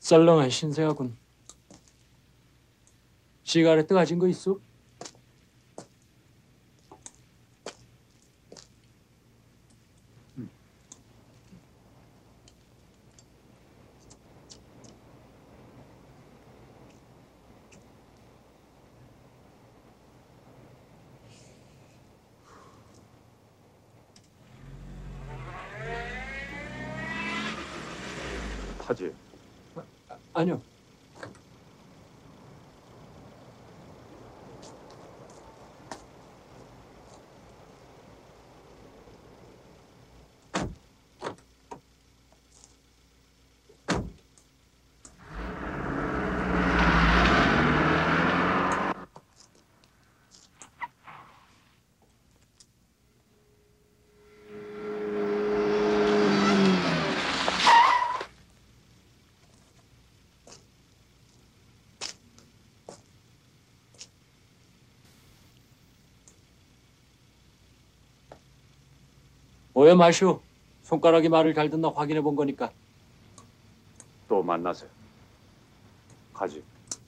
썰렁한 신세하군. 시가레트 가진 거 있어? 하지. 아니요. 오해 마시오. 손가락이 말을 잘 듣나 확인해 본 거니까. 또 만나세요. 가지.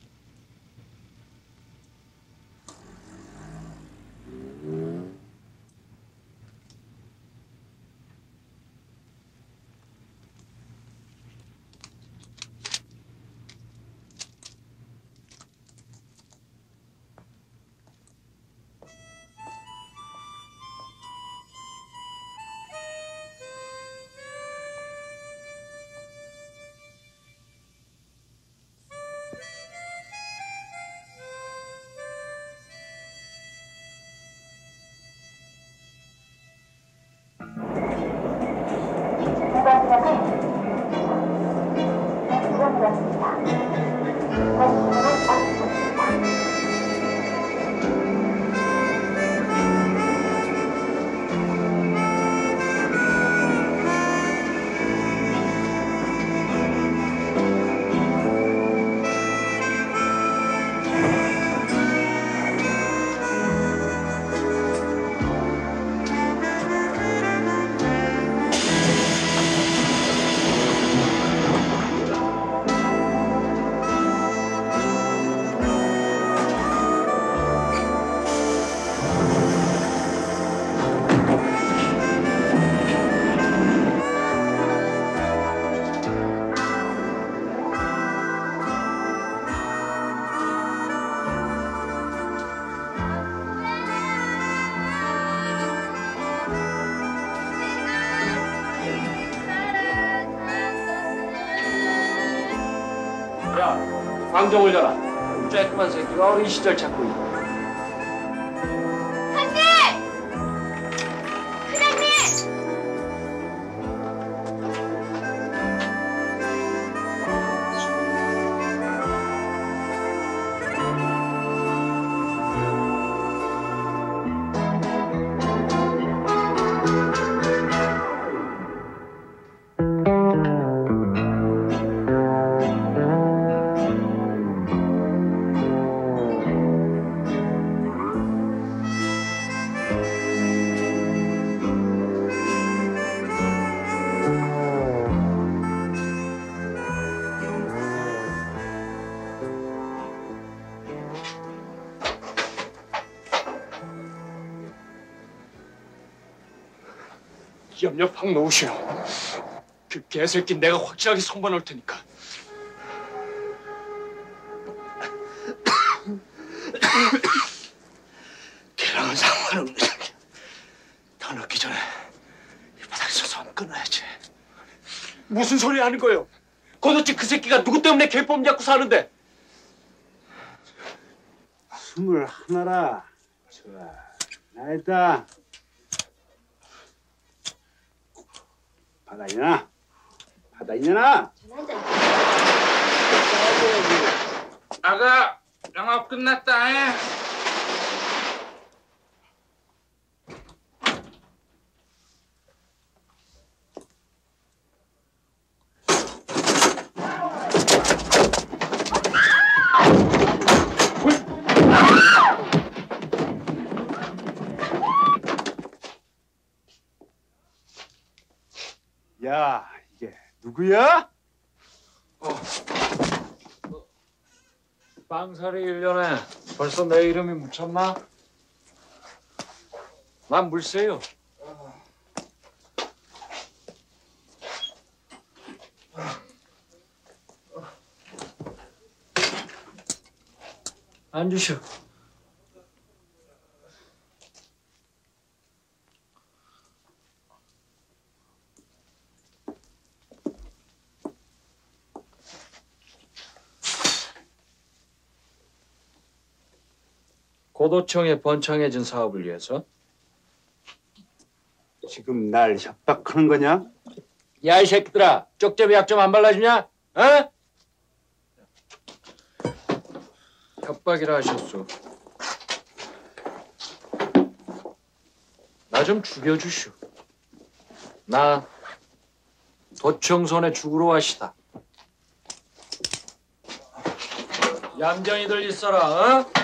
야, 광정 올려라. 쬐끄만 새끼가 어린 시절 찾고 있네. 염려 팍 놓으시오. 그 개새끼 내가 확실하게 손봐놓을 테니까. 걔랑은 상관없는 새끼. 더 늦기 전에 이 바닥에서 손 끊어야지. 무슨 소리 하는 거예요? 도대체 그 새끼가 누구 때문에 개범 잡고 사는데? 21라. 좋아. 나있다. 바다 있냐? 바다 있냐? 아가, 영업 끝났다. 야, 이게 누구야? 빵살이 1년에 벌써 내 이름이 묻혔나? 난 물세요. 앉으시오. 고도청의 번창해진 사업을 위해서? 지금 날 협박하는 거냐? 야, 이 새끼들아, 쪽제비 약 좀 안 발라주냐? 어? 협박이라 하셨소. 나 좀 죽여주시오. 나 도청손에 죽으러 왔시다. 얌전히들 있어라, 어?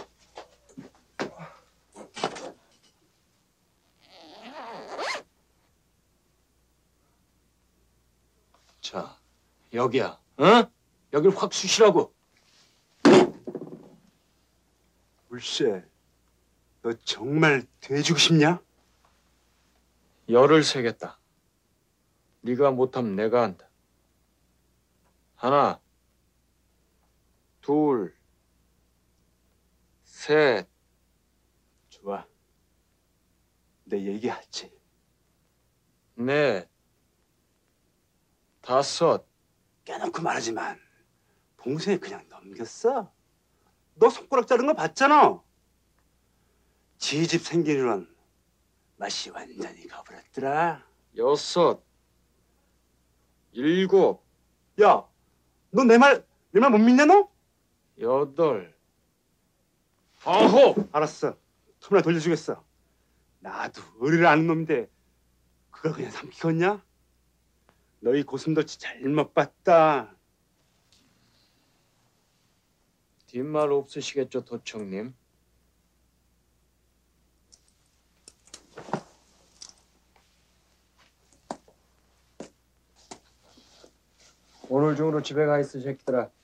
자, 여기야, 어? 여길 확 쑤시라고. 물새, 너 정말 돼지고 싶냐? 열을 세겠다. 네가 못하면 내가 한다. 하나, 둘, 셋. 좋아. 내 얘기하지. 넷, 다섯. 깨놓고 말하지만 봉쇄에 그냥 넘겼어. 너 손가락 자른 거 봤잖아. 지집 생기는 맛이 완전히 가버렸더라. 여섯, 일곱, 야, 너 내 말 못 믿냐 너? 여덟, 아홉. 알았어. 틈이나 돌려주겠어. 나도 의리를 아는 놈인데 그걸 그냥 삼키겠냐? 너희 고슴도치 잘못 봤다. 뒷말 없으시겠죠, 도청님? 오늘 중으로 집에 가 있어, 새끼들아.